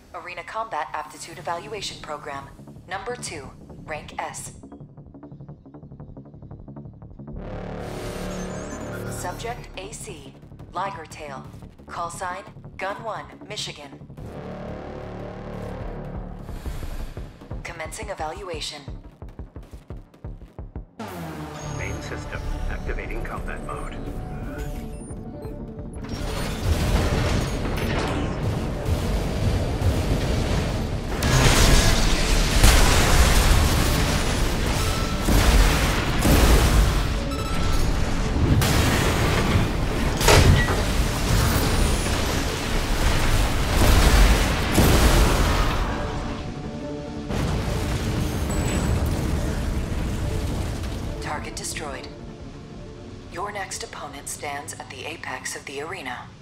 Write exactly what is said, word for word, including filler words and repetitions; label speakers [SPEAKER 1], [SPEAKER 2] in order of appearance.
[SPEAKER 1] Arena Combat Aptitude Evaluation Program. Number two, rank S. Subject A C, Liger Tail. Call sign, Gun one, Michigan. Commencing evaluation.
[SPEAKER 2] Main system activating combat mode.
[SPEAKER 1] Target destroyed. Your next opponent stands at the apex of the arena.